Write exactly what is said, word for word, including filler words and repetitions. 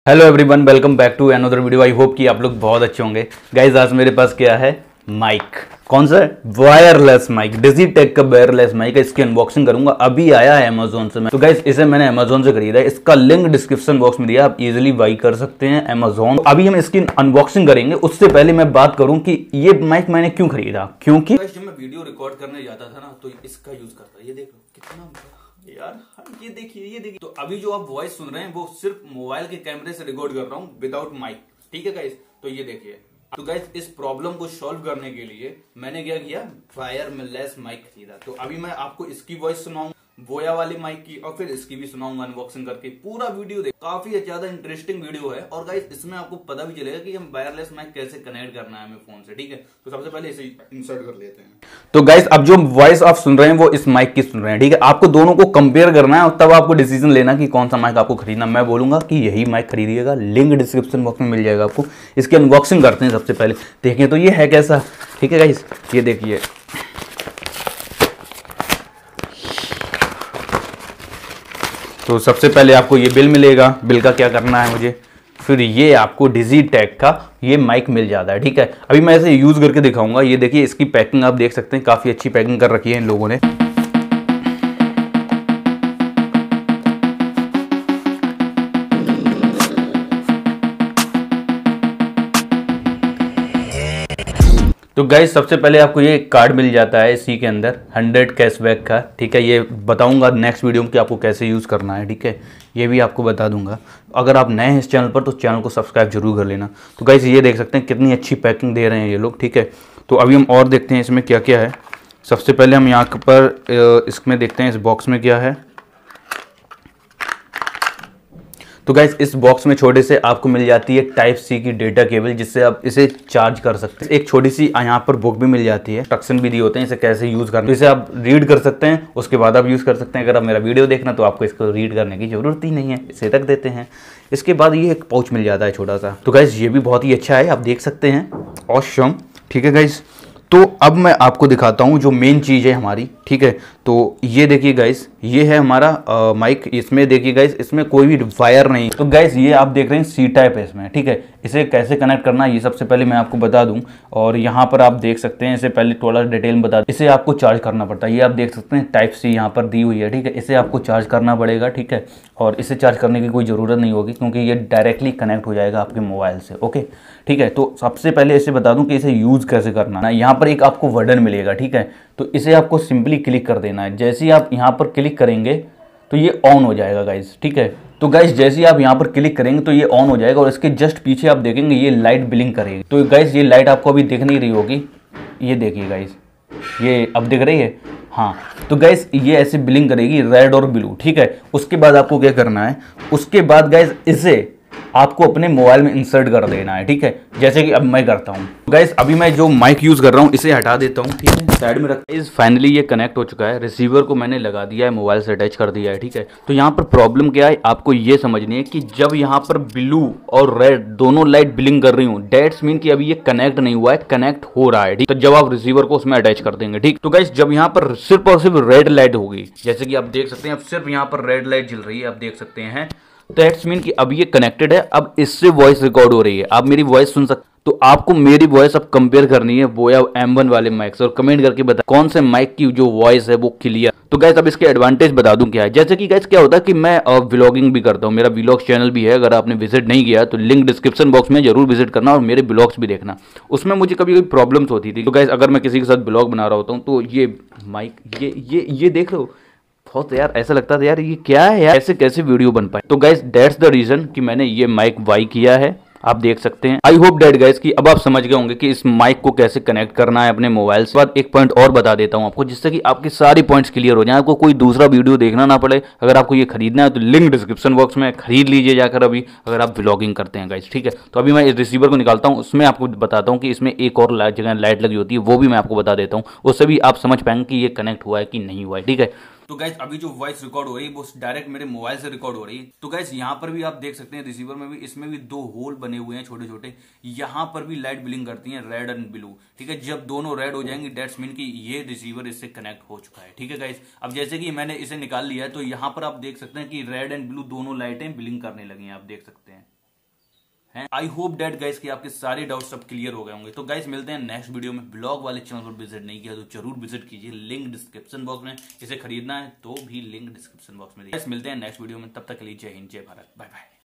Hello everyone, welcome back to another video. I hope कि आप लोग बहुत अच्छे होंगे। गाइज आज मेरे पास क्या है, माइक। कौन सा? वायरलेस माइक, डिजिटेक का वायरलेस माइक है। इसकी अनबॉक्सिंग करूंगा, अभी आया है अमेजोन से। मैं तो गाइज इसे मैंने अमेजोन से खरीदा है। इसका लिंक डिस्क्रिप्शन बॉक्स में दिया, आप इजीली बाई कर सकते हैं अमेजोन। तो अभी हम इसकी अनबॉक्सिंग करेंगे। उससे पहले मैं बात करूं कि ये माइक मैंने क्यों खरीदा। क्योंकि जब मैं वीडियो रिकॉर्ड करने जाता था ना, तो इसका यूज करता। ये देख लो कितना यार, ये देखिए ये देखिए। तो अभी जो आप वॉइस सुन रहे हैं वो सिर्फ मोबाइल के कैमरे से रिकॉर्ड कर रहा हूँ, विदाउट माइक। ठीक है गाइस, तो ये देखिए। तो गाइस इस प्रॉब्लम को सॉल्व करने के लिए मैंने क्या किया, वायरलेस माइक खरीदा। तो अभी मैं आपको इसकी वॉइस सुनाऊंगा, बोया वाली माइक की, और फिर इसकी भी सुनाऊंगा अनबॉक्सिंग करके। पूरा वीडियो देख, काफी ज्यादा इंटरेस्टिंग वीडियो है। और गाइस इसमें आपको पता भी चलेगा कि हम वायरलेस माइक कैसे कनेक्ट करना है हमें फोन से। ठीक है, तो सबसे पहले इसे इंसर्ट कर लेते हैं। तो गाइस अब जो वॉइस आप सुन रहे हैं वो इस माइक की सुन रहे हैं। ठीक है, आपको दोनों को कंपेयर करना है और तब आपको डिसीजन लेना कि कौन सा माइक आपको खरीदना। मैं बोलूंगा कि यही माइक खरीदिएगा, लिंक डिस्क्रिप्शन बॉक्स में मिल जाएगा आपको। इसकी अनबॉक्सिंग करते हैं सबसे पहले, देखिए तो ये है कैसा। ठीक है गाइस, ये देखिए। तो सबसे पहले आपको ये बिल मिलेगा। बिल का क्या करना है मुझे, फिर ये आपको डिजिटेक का ये माइक मिल जाता है। ठीक है, अभी मैं इसे यूज करके दिखाऊंगा। ये देखिए, इसकी पैकिंग आप देख सकते हैं, काफी अच्छी पैकिंग कर रखी है इन लोगों ने। तो गाइस सबसे पहले आपको ये कार्ड मिल जाता है इसी के अंदर, हंड्रेड कैशबैक का। ठीक है, ये बताऊंगा नेक्स्ट वीडियो में कि आपको कैसे यूज़ करना है। ठीक है, ये भी आपको बता दूंगा। अगर आप नए हैं इस चैनल पर तो चैनल को सब्सक्राइब जरूर कर लेना। तो गाइस ये देख सकते हैं कितनी अच्छी पैकिंग दे रहे हैं ये लोग। ठीक है, तो अभी हम और देखते हैं इसमें क्या क्या है। सबसे पहले हम यहाँ पर इसमें देखते हैं इस बॉक्स में क्या है। तो गाइस इस बॉक्स में छोटे से आपको मिल जाती है टाइप सी की डेटा केबल, जिससे आप इसे चार्ज कर सकते हैं। एक छोटी सी यहाँ पर बुक भी मिल जाती है, इंस्ट्रक्शन भी दिए होते हैं इसे कैसे यूज करना है। इसे आप रीड कर सकते हैं, उसके बाद आप यूज कर सकते हैं। अगर आप मेरा वीडियो देखना तो आपको इसको रीड करने की जरूरत ही नहीं है, इसे रख देते हैं। इसके बाद ये एक पाउच मिल जाता है छोटा सा। तो गाइस ये भी बहुत ही अच्छा है, आप देख सकते हैं, ऑसम। ठीक है गाइस, तो अब मैं आपको दिखाता हूँ जो मेन चीज़ है हमारी। ठीक है, तो ये देखिए गाइस, ये है हमारा आ, माइक। इसमें देखिए गाइस, इसमें कोई भी वायर नहीं। तो गाइस ये आप देख रहे हैं सी टाइप है इसमें। ठीक है, इसे कैसे कनेक्ट करना है ये सबसे पहले मैं आपको बता दूं। और यहाँ पर आप देख सकते हैं, इसे पहले थोड़ा डिटेल में बता दूं। इसे आपको चार्ज करना पड़ता है। ये आप देख सकते हैं टाइप सी यहाँ पर दी हुई है। ठीक है, इसे आपको चार्ज करना पड़ेगा। ठीक है, और इसे चार्ज करने की कोई ज़रूरत नहीं होगी क्योंकि ये डायरेक्टली कनेक्ट हो जाएगा आपके मोबाइल से। ओके, ठीक है, तो सबसे पहले इसे बता दूं कि इसे यूज़ कैसे करना है। यहाँ पर एक आपको बटन मिलेगा। ठीक है, तो इसे आपको सिंपली क्लिक कर देना है। जैसे ही आप यहाँ पर क्लिक करेंगे तो ये ऑन हो जाएगा गाइस। ठीक है, तो गाइस जैसे ही आप यहाँ पर क्लिक करेंगे तो ये ऑन हो जाएगा और इसके जस्ट पीछे आप देखेंगे ये लाइट ब्लिंक करेगी। तो गाइस ये लाइट आपको अभी दिख नहीं रही होगी, ये देखिए गाइस, ये अब दिख रही है। हाँ, तो गाइस ये ऐसे ब्लिंक करेगी, रेड और ब्लू। ठीक है, उसके बाद आपको क्या करना है, उसके बाद गाइस इसे आपको अपने मोबाइल में इंसर्ट कर देना है। ठीक है, जैसे कि अब मैं करता हूँ। गाइस अभी मैं जो माइक यूज कर रहा हूँ इसे हटा देता हूँ। ठीक है, साइड में रखता हूँ। फाइनली ये कनेक्ट हो चुका है, रिसीवर को मैंने लगा दिया है, मोबाइल से अटैच कर दिया है। ठीक है, तो यहाँ पर प्रॉब्लम क्या है आपको ये समझनी है कि जब यहाँ पर ब्लू और रेड दोनों लाइट ब्लिंक कर रही हूँ, डेट्स मीन कि अभी ये कनेक्ट नहीं हुआ है, कनेक्ट हो रहा है। ठीक, तो जब आप रिसीवर को उसमें अटैच कर देंगे। ठीक, तो गाइस जब यहाँ पर सिर्फ और सिर्फ रेड लाइट होगी, जैसे कि आप देख सकते हैं, अब सिर्फ यहाँ पर रेड लाइट जल रही है, आप देख सकते हैं, तो दैट्स मीन कि अब ये कनेक्टेड है। अब इससे वॉइस रिकॉर्ड हो रही है, आप मेरी वॉइस सुन सकते। तो आपको मेरी वॉइस अब कंपेयर करनी है बोया एम वन वाले माइक से, और कमेंट करके बता कौन से माइक की जो वॉइस है वो क्लियर। तो गाइस अब इसके एडवांटेज बता दूं क्या है। जैसे कि गाइस क्या होता है कि मैं व्लॉगिंग भी करता हूं, मेरा व्लॉग्स चैनल भी है। अगर आपने विजिट नहीं किया तो लिंक डिस्क्रिप्शन बॉक्स में जरूर विजिट करना और मेरे ब्लॉग्स भी देखना। उसमें मुझे कभी कभी प्रॉब्लम्स होती थी। तो गाइस अगर मैं किसी के साथ ब्लॉग बना रहा होता हूँ तो ये माइक ये ये ये देख लो, बहुत यार ऐसा लगता था यार ये क्या है यार, ऐसे कैसे वीडियो बन पाए। तो गाइस दैट्स द रीजन कि मैंने ये माइक बाई किया है, आप देख सकते हैं। आई होप डेट गाइस कि अब आप समझ गए होंगे कि इस माइक को कैसे कनेक्ट करना है अपने मोबाइल से। बाद एक पॉइंट और बता देता हूं आपको, जिससे कि आपके सारी पॉइंट्स क्लियर हो जाए, आपको कोई दूसरा वीडियो देखना ना पड़े। अगर आपको ये खरीदना है तो लिंक डिस्क्रिप्शन बॉक्स में खरीद लीजिए जाकर अभी, अगर आप व्लॉगिंग करते हैं गाइस। ठीक है, तो अभी मैं इस रिसीवर को निकालता हूँ, उसमें आपको बताता हूँ कि इसमें एक और जगह लाइट लगी होती है, वो भी मैं आपको बता देता हूँ। उससे भी आप समझ पाएंगे कि ये कनेक्ट हुआ है कि नहीं हुआ है। ठीक है, तो गाइस अभी जो वॉइस रिकॉर्ड हो रही है वो डायरेक्ट मेरे मोबाइल से रिकॉर्ड हो रही है। तो गाइस यहाँ पर भी आप देख सकते हैं, रिसीवर में भी, इसमें भी दो होल बने हुए हैं छोटे छोटे। यहाँ पर भी लाइट ब्लिंक करती है, रेड एंड ब्लू। ठीक है, जब दोनों रेड हो जाएंगी डेट्स मीन कि ये रिसीवर इससे कनेक्ट हो चुका है। ठीक है गाइस, अब जैसे कि मैंने इसे निकाल लिया है तो यहाँ पर आप देख सकते हैं कि रेड एंड ब्लू दोनों लाइटें ब्लिंक करने लगी हैं, आप देख सकते हैं। आई होप डेट गाइस कि आपके सारे डाउट्स सब क्लियर हो गए होंगे। तो गाइस मिलते हैं नेक्स्ट वीडियो में। ब्लॉग वाले चैनल पर विजिट नहीं किया तो जरूर विजिट कीजिए, लिंक डिस्क्रिप्शन बॉक्स में। इसे खरीदना है तो भी लिंक डिस्क्रिप्शन बॉक्स में। गाइस मिलते हैं नेक्स्ट वीडियो में, तब तक के लिए जय हिंद जय भारत, बाय बाय।